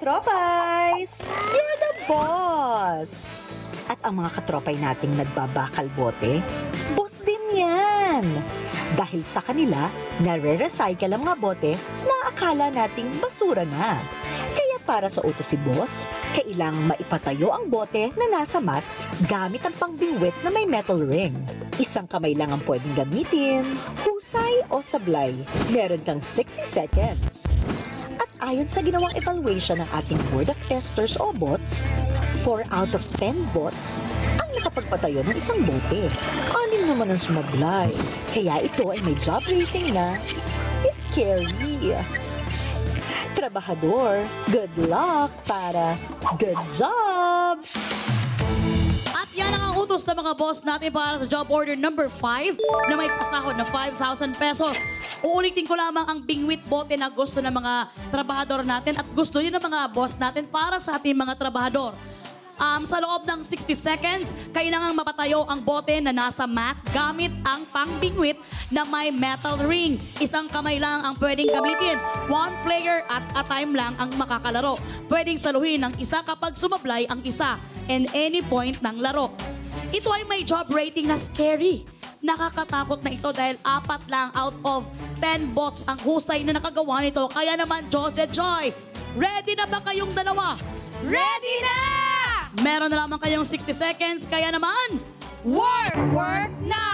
Katropais! You're the boss! At ang mga katropay nating nagbabakal bote, boss din yan! Dahil sa kanila, nare-recycle ang mga bote na akala nating basura na. Kaya para sa utos si boss, kailangang maipatayo ang bote na nasa mat gamit ang pangbingwit na may metal ring. Isang kamay lang ang pwedeng gamitin, husay o sablay. Meron kang 60 seconds. At ayon sa ginawang evaluation ng ating Board of Testers o bots, 4 out of 10 bots ang nakapagpatayo ng isang bote. 6 naman ang sumablay. Kaya ito ay may job rating na scary. Trabahador, good luck para good job! At yan ang utos ng mga boss natin para sa job order number 5 na may pasahod na 5,000 pesos. Uulitin ko lamang ang bingwit bote na gusto ng mga trabahador natin at gusto yun ng mga boss natin para sa ating mga trabahador. Sa loob ng 60 seconds, kailangang mapatayo ang bote na nasa mat gamit ang pangbingwit na may metal ring. Isang kamay lang ang pwedeng gamitin. 1 player at a time lang ang makakalaro. Pwedeng saluhin ang isa kapag sumablay ang isa and any point ng laro. Ito ay may job rating na scary. Nakakatakot na ito dahil 4 lang out of 10 bots ang husay na nakagawa nito. Kaya naman, Joseph Joy, ready na ba kayong dalawa? Ready na! Meron na lamang kayong 60 seconds, kaya naman, Work na!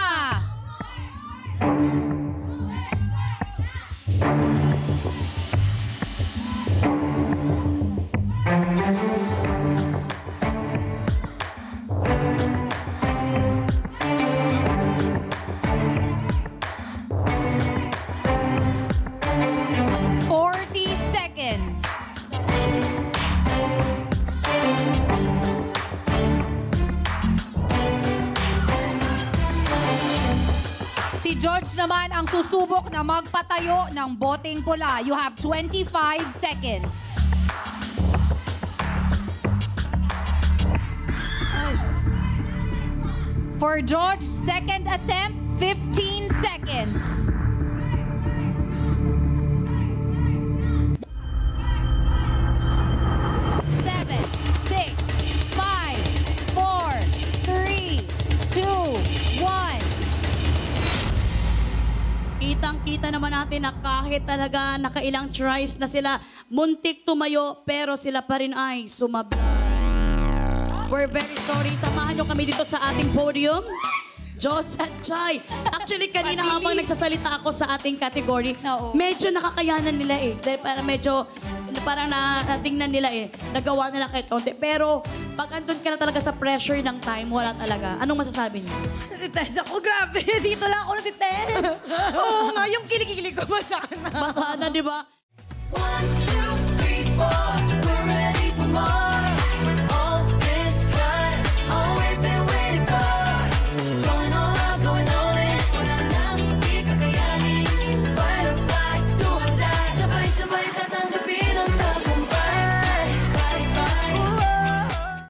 Si George naman ang susubok na magpatayo ng boteng pula. You have 25 seconds. For George, second attempt, 15 seconds. Seven, 6, 5, 4, 3, 2, 1. Kitang-kita naman natin na kahit talaga nakailang tries na sila, muntik tumayo, pero sila pa rin ay sumablay. We're very sorry. Samahan nyo kami dito sa ating podium. George at Chai. Actually, kanina habang nagsasalita ako sa ating category, medyo nakakayanan nila eh. Dahil parang natingnan nila eh. Nagawa nila kahit konti. Pero pag andun ka na talaga sa pressure ng time, wala talaga. Anong masasabi niyo? Natitense ako, grabe. Dito lang ako natitense. Oo nga, yung kilig-kilig ko basa na. Basa na, di ba? 1, 2, 3, 4.